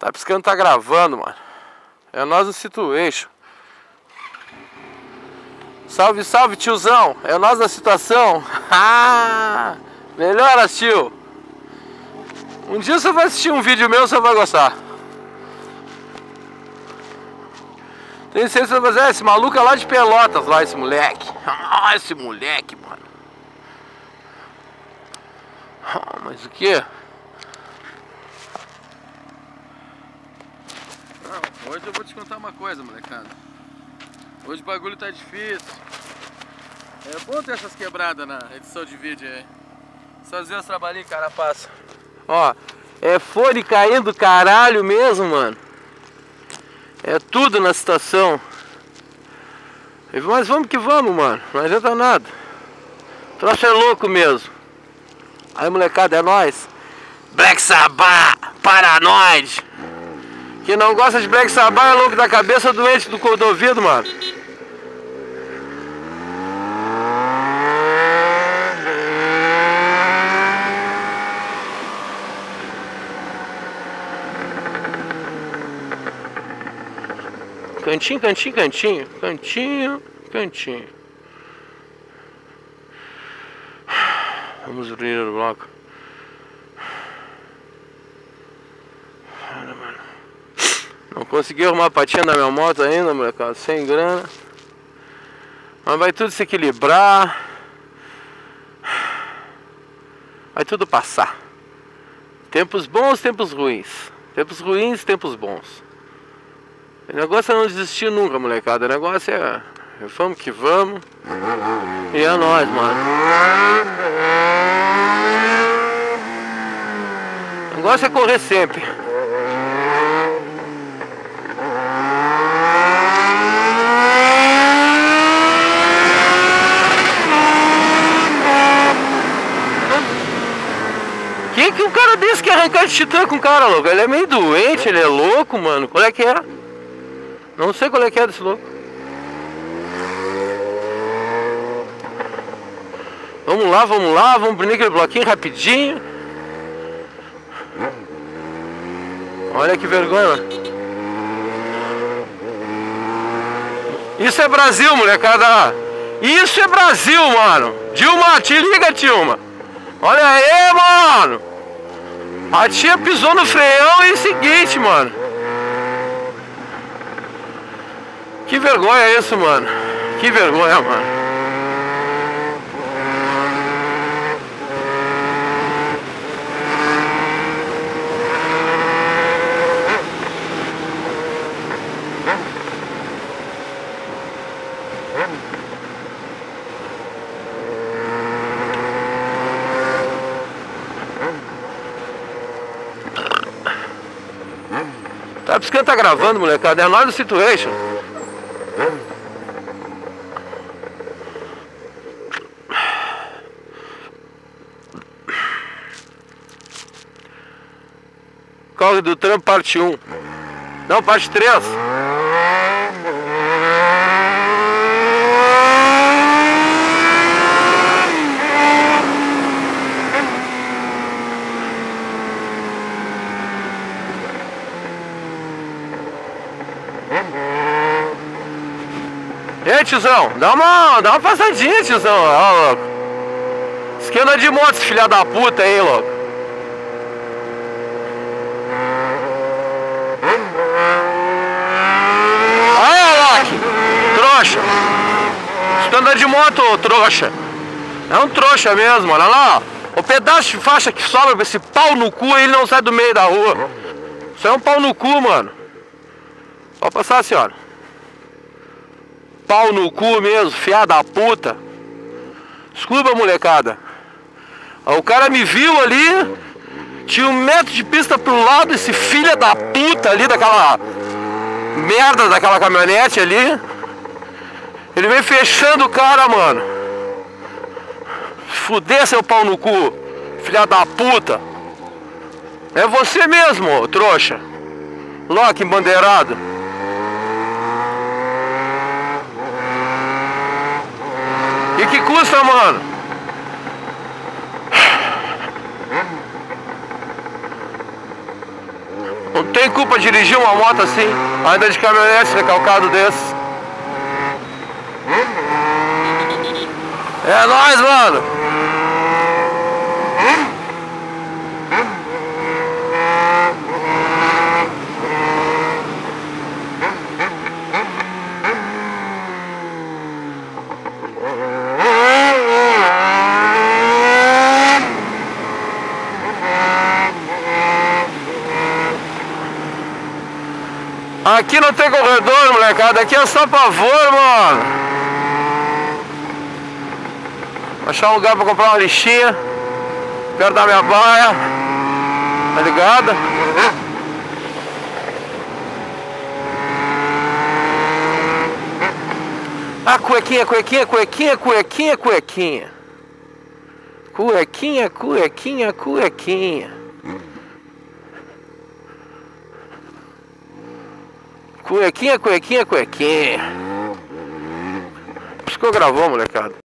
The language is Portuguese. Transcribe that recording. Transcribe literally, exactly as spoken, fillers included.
Tá piscando, tá gravando, mano. É nós no Situation. Salve, salve, tiozão. É nós na situação. Ah, melhoras, tio. Um dia você vai assistir um vídeo meu, você vai gostar. Tem certeza, mas é esse maluco é lá de Pelotas, lá, esse moleque. Ah, esse moleque, mano. Ah, mas o que? Não, hoje eu vou te contar uma coisa, molecada. Hoje o bagulho tá difícil. É bom ter essas quebradas na edição de vídeo aí. Só às vezes trabalhinho, cara, passa. Ó, é fone caindo caralho mesmo, mano. É tudo na situação. Mas vamos que vamos, mano. Não adianta nada. O troço é louco mesmo. Aí, molecada, é nóis. Black Sabbath, Paranoid. Quem não gosta de Black Sabbath é louco da cabeça, doente do, do ouvido, mano. Cantinho, cantinho, cantinho. Cantinho, cantinho. Vamos abrir o bloco. Olha, mano. Não consegui arrumar a patinha da minha moto ainda, molecada. Sem grana. Mas vai tudo se equilibrar. Vai tudo passar. Tempos bons, tempos ruins. Tempos ruins, tempos bons. O negócio é não desistir nunca, molecada. O negócio é... Vamos que vamos. E é nóis, mano. O negócio é correr sempre. Que que um cara desse quer arrancar de titã com o cara, louco? Ele é meio doente, ele é louco, mano. Qual é que é? Não sei qual é que é desse louco. Vamos lá, vamos lá, vamos prender aquele bloquinho rapidinho. Olha que vergonha, mano. Isso é Brasil, molecada. Isso é Brasil, mano. Dilma, te liga, Dilma. Olha aí, mano. A tia pisou no freião e é o seguinte, mano. Que vergonha isso, mano. Que vergonha, mano. Tá piscando, tá gravando, molecada. É nós do Situation. Corre do trampo, parte um. Não, parte três. E aí, tiozão, dá uma, dá uma passadinha, tiozão. Ó, louco. Esquina de moto, filha da puta aí, louco. Trouxa. Esquina de moto, trouxa. É um trouxa mesmo, olha lá. O pedaço de faixa que sobra pra esse pau no cu, ele não sai do meio da rua. Isso é um pau no cu, mano. Pode passar, senhora. Pau no cu mesmo, fiada da puta. Desculpa, molecada. O cara me viu ali. Tinha um metro de pista pro lado. Esse filho da puta ali, daquela merda daquela caminhonete ali. Ele vem fechando o cara, mano. Fuder, seu pau no cu, filha da puta. É você mesmo, trouxa. Loki embandeirado. E que custa, mano? Não tem tem culpa dirigir uma moto assim, ainda de caminhonete recalcado desse. É nóis, mano! Aqui não tem corredor, molecada. Aqui é só pavor, mano. Vou achar um lugar pra comprar uma lixinha perto da minha baia. Tá ligado? Ah, cuequinha, cuequinha, cuequinha, cuequinha, cuequinha. Cuequinha, cuequinha, cuequinha. Cuequinha, cuequinha, cuequinha. Piscou, gravou, molecada.